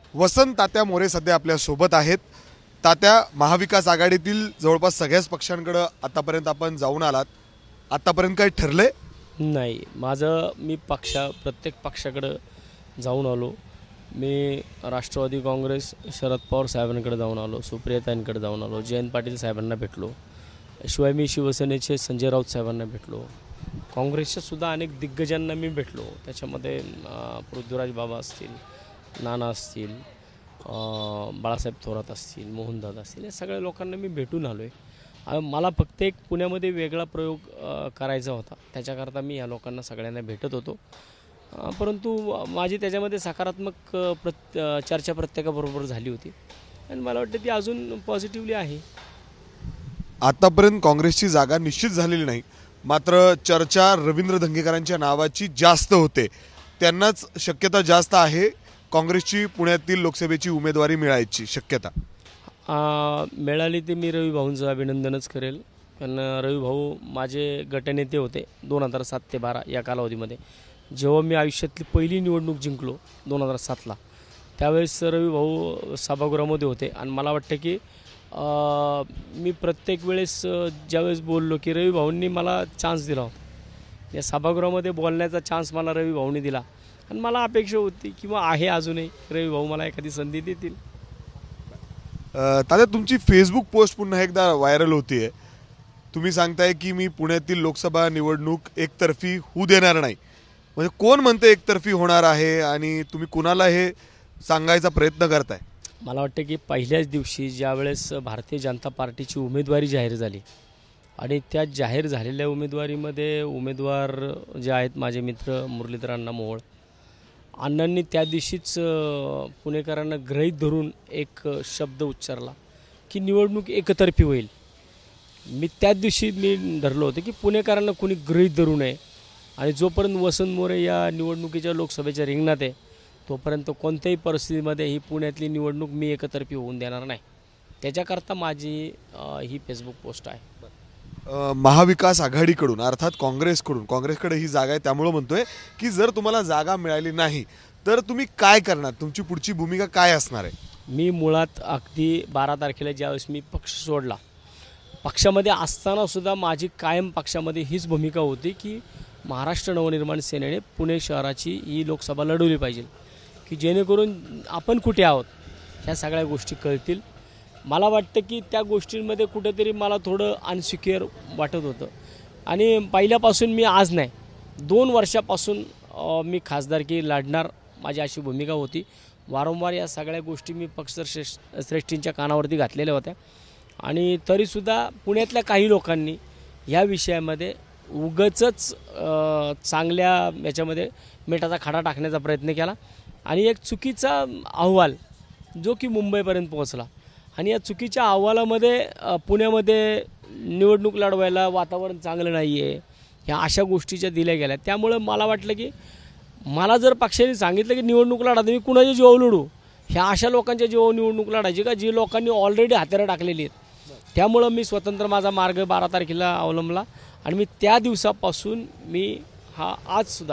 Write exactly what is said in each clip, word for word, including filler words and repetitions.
वसंत तात्या मोरे सध्या आपल्या सोबत आहेत। तात्या, महाविकास आघाडीतील जवळपास सगळ्याच पक्षांकडे आतापर्यंत आपण जाऊन आलात, आतापर्यंत काही ठरले? नाही, माझं मी पक्ष प्रत्येक पक्षाकडे जाऊन आलो। मी राष्ट्रवादी काँग्रेस शरद पवार साहेबांकडे जाऊन आलो, सुप्रियाताईंकडे जाऊन आलो, जयंत पाटील साहेबांना भेटलो, शिवाय मी शिवसेनेचे संजय राऊत साहेबांना भेटलो, काँग्रेसच्या सुद्धा अनेक दिग्गजांना मी भेटलो। त्याच्यामध्ये पृथ्वीराज बाबा असतील, नाना असतील, बाळासाहेब थोरात असतील, मोहनदादा असतील, या सगळ्या लोकांना मी भेटून आलो आहे। मला फक्त एक पुण्यामध्ये वेगळा प्रयोग करायचा होता, त्याच्याकरता मी या लोकांना सगळ्यांना भेटत होतो। परंतु माझी त्याच्यामध्ये सकारात्मक प्रत चर्चा प्रत्येकाबरोबर झाली होती आणि मला वाटतं ती अजून पॉझिटिव्हली आहे। आतापर्यंत काँग्रेसची जागा निश्चित झालेली नाही, मात्र चर्चा रवींद्र धंगेकरांच्या नावाची जास्त होते, त्यांनाच शक्यता जास्त आहे काँग्रेसची पुण्यातील लोकसभेची उमेदवारी मिळायची शक्यता। मिळाली ते मी रवी भाऊंचं अभिनंदनच करेल, कारण रवी भाऊ माझे गटनेते होते दोन हजार सात ते बारा या कालावधीमध्ये। जेव्हा मी आयुष्यातली पहिली निवडणूक जिंकलो दोन हजार सातला, त्यावेळेस रवी भाऊ सभागृहामध्ये होते आणि मला वाटतं की मी प्रत्येक वेळेस ज्यावेळेस बोललो की रवी भाऊंनी मला चान्स दिला होता, या सभागृहामध्ये बोलण्याचा चान्स मला रवी भाऊंनी दिला आणि मला अपेक्षा होती किंवा आहे अजूनही रवी भाऊ मला एखादी संधी देतील। तात्या, तुमची फेसबुक पोस्ट पुन्हा एकदा व्हायरल होतीये, तुम्ही सांगताय की मी पुण्यातील लोकसभा निवडणूक एकतर्फी होऊ देणार नाही, म्हणजे कोण म्हणते एकतर्फी होणार आहे आणि तुम्ही कुणाला हे सांगायचा प्रयत्न करताय? मला वाटतं की पहिल्याच दिवशी ज्यावेळेस भारतीय जनता पार्टीची उमेदवारी जाहीर झाली आणि त्या जाहीर झालेल्या उमेदवारीमध्ये उमेदवार जे आहेत माझे मित्र मुरलीधर अण्णा मोहोळ, अण्णांनी त्या दिवशीच पुणेकरांना गृहीत धरून एक शब्द उच्चारला की निवडणूक एकतर्फी होईल। मी त्याच दिवशी मी ठरलो होतं की पुणेकरांना कोणी गृहीत धरू नये आणि जोपर्यंत वसंत मोरे या निवडणुकीच्या लोकसभेच्या रिंगणात आहे तोपर्यंत कोणत्याही परिस्थितीमध्ये ही पुण्यातली निवडणूक मी एकतर्फी होऊन देणार नाही, त्याच्याकरता माझी ही फेसबुक पोस्ट आहे। महाविकास आघाडीकडून अर्थात काँग्रेसकडून, काँग्रेसकडे ही जागा आहे त्यामुळे म्हणतोय की जर तुम्हाला जागा मिळाली नाही तर तुम्ही काय करणार, तुमची पुढची भूमिका काय असणार आहे? मी मुळात अगदी बारा तारखेला ज्यावेळेस मी पक्ष सोडला, पक्षामध्ये असतानासुद्धा माझी कायम पक्षामध्ये हीच भूमिका होती की महाराष्ट्र नवनिर्माण सेनेने पुणे शहराची ही लोकसभा लढवली पाहिजे, की जेणेकरून आपण कुठे आहोत ह्या सगळ्या गोष्टी कळतील। मला वाटतं की त्या गोष्टींमध्ये कुठेतरी मला थोडं अनसिक्युअर वाटत होतं आणि पहिल्यापासून मी आज नाही दोन वर्षापासून मी खासदारकी लढणार, माझी अशी भूमिका होती। वारंवार या सगळ्या गोष्टी मी पक्ष श्रेष्ठींच्या कानावरती घातलेल्या होत्या आणि तरीसुद्धा पुण्यातल्या काही लोकांनी ह्या विषयामध्ये उगाचच चांगल्या याच्यामध्ये मिठाचा खडा टाकण्याचा प्रयत्न केला आणि एक चुकीचा अहवाल जो की मुंबईपर्यंत पोहोचला आणि या चुकीच्या अहवालामध्ये पुण्यामध्ये निवडणूक लढवायला वातावरण चांगलं नाही आहे ह्या अशा गोष्टीच्या दिल्या गेल्या। त्यामुळे मला वाटलं की मला जर पक्षाने सांगितलं की निवडणूक लढा तर मी कुणाच्या जीवावर लढू, ह्या अशा लोकांच्या जीवावर निवडणूक लढायची का जी लोकांनी ऑलरेडी हात्यारं टाकलेली आहेत। त्यामुळं मी स्वतंत्र माझा मार्ग बारा तारखेला अवलंबला आणि मी त्या दिवसापासून मी हा आजसुद्धा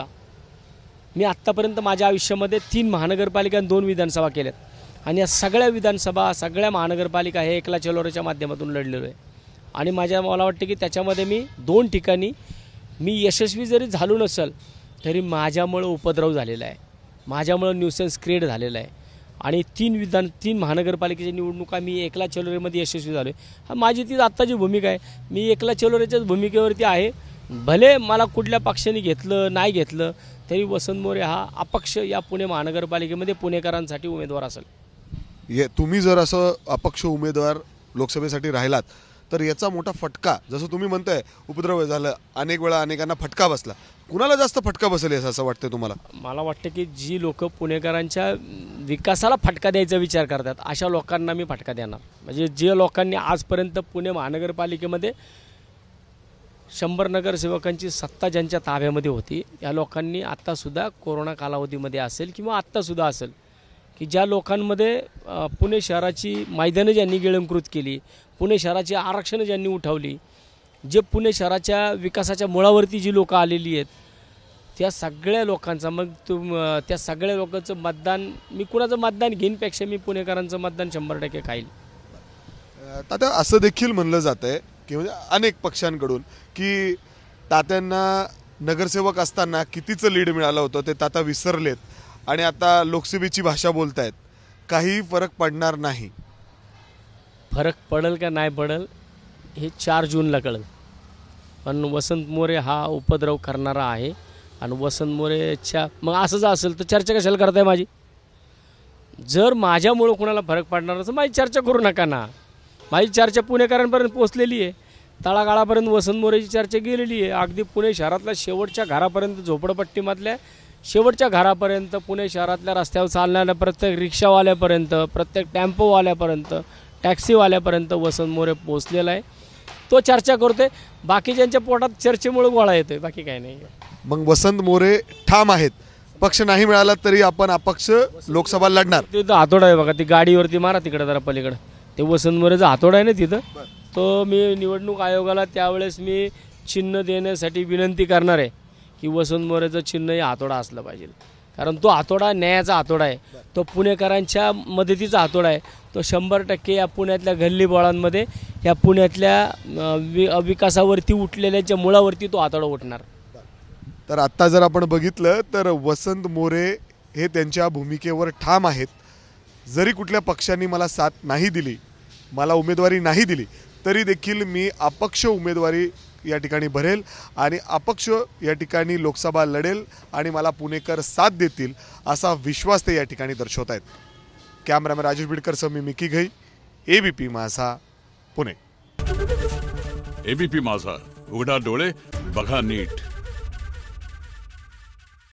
मी आत्तापर्यंत माझ्या आयुष्यामध्ये तीन महानगरपालिका आणि दोन विधानसभा केल्यात आणि या सगळ्या विधानसभा सगळ्या महानगरपालिका हे एकला चलोरेच्या माध्यमातून लढलेलो आहे आणि माझ्या मला वाटतं की त्याच्यामध्ये मी दोन ठिकाणी मी यशस्वी जरी झालो नसेल तरी माझ्यामुळं उपद्रव झालेला आहे, माझ्यामुळं न्यूसेन्स क्रिएट झालेला आहे आणि तीन विधान तीन महानगरपालिकेच्या निवडणुका मी एकला चलोरेमध्ये यशस्वी झालो आहे। हा माझी ती आत्ताची भूमिका आहे, मी एकला चलोरेच्याच भूमिकेवरती आहे। भले मला कुठल्या पक्षाने घेतलं नाही घेतलं तरी वसंत मोरे हा अपक्ष या पुणे महानगरपालिकेमध्ये पुणेकरांसाठी उमेदवार असेल। ये तुम्ही जर असं अपक्ष उमेदवार लोकसभेसाठी राहिलात तर याचा मोठा फटका, जसं तुम्ही म्हणताय उपद्रव झालं, अनेक वेळा अनेकांना फटका बसला, कुणाला जास्त फटका बसेल असं वाटतं तुम्हाला? मला वाटतं की जी लोक पुणेकरांच्या विकासाला फटका द्यायचा विचार करतात अशा लोकांना मी फटका देणार। म्हणजे जे लोकांनी आजपर्यंत पुणे महानगरपालिकेमध्ये शंभर नगरसेवकांची सत्ता ज्यांच्या ताब्यामध्ये होती या लोकांनी आत्तासुद्धा कोरोना कालावधीमध्ये असेल किंवा आत्तासुद्धा असेल की ज्या लोकांमध्ये पुणे शहराची मैदानं ज्यांनी गिळंकृत केली, पुणे शहराची आरक्षणं ज्यांनी उठवली, जे पुणे शहराच्या विकासाच्या मुळावरती जी लोक आलेली आहेत त्या सगळ्या लोकांचा मग तुम त्या सगळ्या लोकांचं मतदान मी कुणाचं मतदान घेईनपेक्षा मी पुणेकरांचं मतदान शंभर टक्के खाईल. तात्या असं देखील म्हणलं जात आहे की म्हणजे अनेक पक्षांकडून की तात्यांना नगरसेवक असताना कितीचं लीड मिळालं होतं ते तात्या विसरलेत आणि आता लोकसभेची भाषा बोलतायत, काही फरक पडणार नाही. फरक पडेल का नाही पडेल हे चार जूनला कळेल. पण वसंत मोरे हा उपद्रव करणारा आहे आणि वसंत मोरेच्या मग असं जर असेल तर चर्चा कशाला करताय माझी? जर माझ्यामुळं कोणाला फरक पडणार असेल माझी चर्चा करू नका ना. माझी चर्चा पुणेकरांपर्यंत पोहोचलेली आहे. तळागाळापर्यंत वसंत मोरेची चर्चा गेलेली आहे. अगदी पुणे शहरातल्या शेवटच्या घरापर्यंत, झोपडपट्टीमधल्या शेवटच्या घरापर्यंत, पुणे शहरातल्या रस्त्यावर चालणाऱ्या प्रत्येक रिक्षावाल्यापर्यंत, प्रत्येक टेम्पोवाल्यापर्यंत, टॅक्सीवाल्यापर्यंत वसंत मोरे पोचलेला आहे. तो चर्चा करतोय. बाकीच्यांच्या पोटात चर्चेमुळे गोळा येतोय, बाकी काही नाही. मग वसंत मोरे ठाम आहेत, पक्ष नाही मिळाला तरी आपण अपक्ष लोकसभा लढणार. तिथं हातोडा आहे बघा, ती गाडीवरती मारा तिकडे जरा पलीकडे, ते वसंत मोरेचा हातोडा आहे ना तिथं. तो मी निवडणूक आयोगाला त्यावेळेस मी चिन्ह देण्यासाठी विनंती करणार आहे की वसंत मोरेचं चिन्ह हे हातोडा असलं पाहिजे. कारण तो हातोडा न्यायाचा हातोडा आहे, तो पुणेकरांच्या मदतीचा हातोडा आहे. तो शंभर टक्के या पुण्यातल्या गल्लीबोळांमध्ये, या पुण्यातल्या वि विकासावरती उठलेल्याच्या मुळावरती तो हातोडा उठणार. तर आत्ता जर आपण बघितलं तर वसंत मोरे हे त्यांच्या भूमिकेवर ठाम आहेत. जरी कुठल्या पक्षांनी मला साथ नाही दिली, मला उमेदवारी नाही दिली, तरी देखील मी अपक्ष उमेदवारी या ठिकाणी भरेल आणि अपक्ष या ठिकाणी लोकसभा लढेल आणि मला पुणेकर साथ देतील असा विश्वास ते या ठिकाणी दर्शवत आहेत. कॅमेरामॅन राजेश बिडकरसह मी मिकी घई, एबीपी माझा, पुणे. एबीपी माझा, उघडा डोळे बघा नीट.